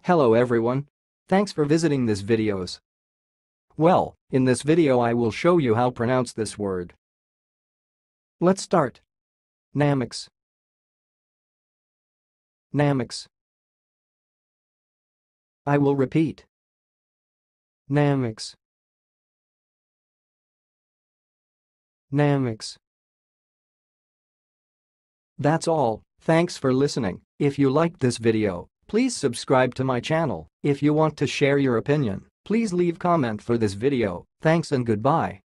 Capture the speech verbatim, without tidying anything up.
Hello everyone. Thanks for visiting this videos. Well, in this video I will show you how to pronounce this word. Let's start. Namics. Namics. I will repeat. Namics. Namics. That's all. Thanks for listening. If you liked this video, please subscribe to my channel. If you want to share your opinion, please leave comment for this video. Thanks and goodbye.